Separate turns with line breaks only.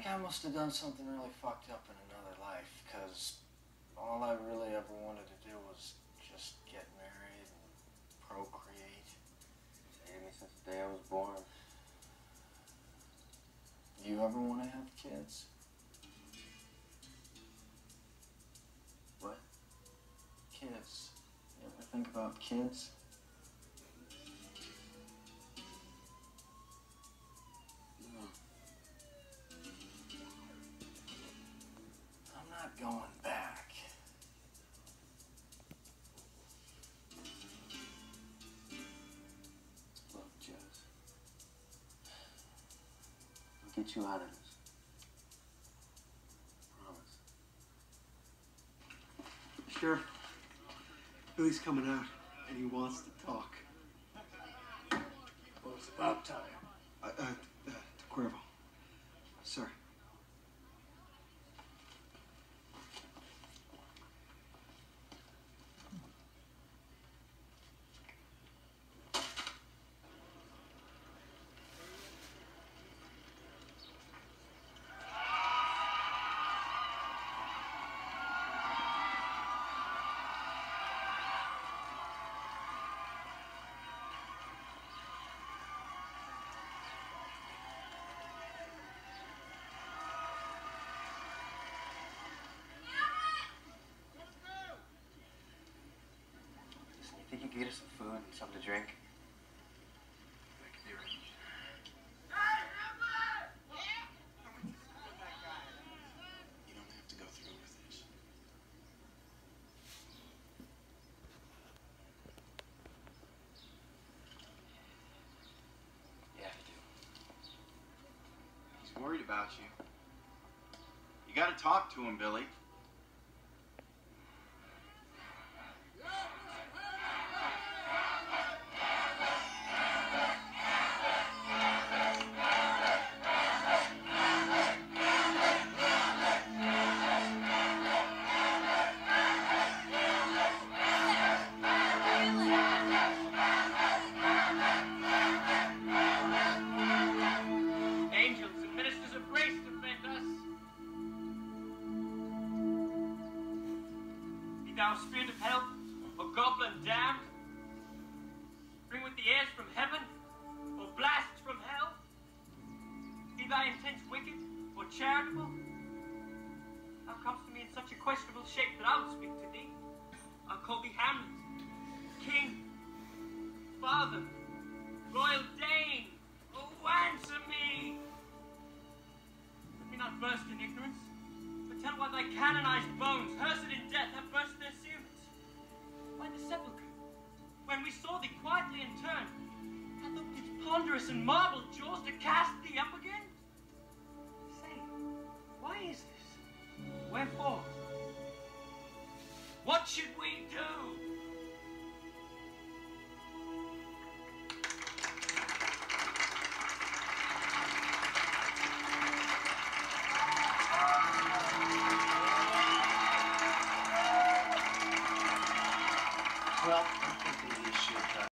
think I must have done something really fucked up in another life, because all I really ever wanted to do was just get married and procreate.
Saved me since the day I was born.
Do you ever want to have kids?
What?
Kids. You ever think about kids? I'm not going back.
Look, Jess. I'll get you out of this. Promise.
Sheriff, Billy's coming out, and he wants to talk.
Well, it's about time.
Cuervo. Sir.
You think you could get us some food and something to drink?
That could be arranged. You don't have to go through with this.
Yeah, I do.
He's worried about you. You gotta talk to him, Billy.
Angels and ministers of grace defend us. Be thou spirit of hell, or goblin damned, bring with the airs from heaven, or blasts from hell. Be thy intent wicked, or charitable. Thou comest to me in such a questionable shape that I will speak to thee. I'll call thee Hamlet, King, Father, Royal Dane. Oh, answer me! Let me not burst in ignorance, but tell why thy canonized bones, hearsed in death, have burst their seals. Why the sepulchre, when we saw thee quietly and turned, hath opened its ponderous and marble jaws to cast thee up again? Say, why is this? Wherefore? What should we do?